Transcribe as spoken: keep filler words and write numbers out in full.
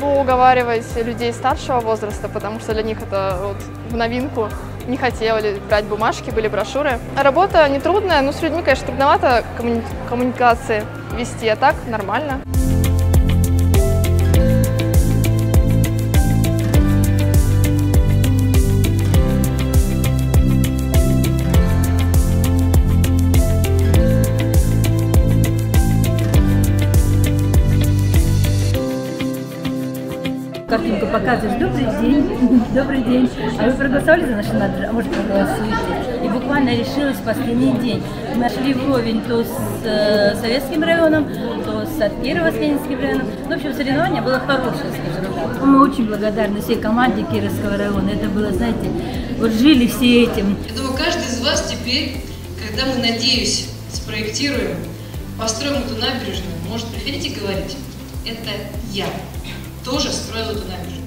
буду уговаривать людей старшего возраста, потому что для них это вот в новинку. Не хотели брать бумажки, были брошюры. Работа нетрудная, но с людьми, конечно, трудновато коммуни коммуникации вести, а так нормально. Картинку показываешь. Добрый день, добрый день. А вы проголосовали за нашу надо, а может проголосуете? И буквально решилось в последний день. Нашли вровень то с э, Советским районом, то с Кирово-Ленинским районом. В общем, соревнование было хорошее, скажем так. Мы очень благодарны всей команде Кировского района. Это было, знаете, вот жили все этим. Я думаю, каждый из вас теперь, когда мы, надеюсь, спроектируем, построим эту набережную, может приходить и говорить: это я тоже строил эту набережную.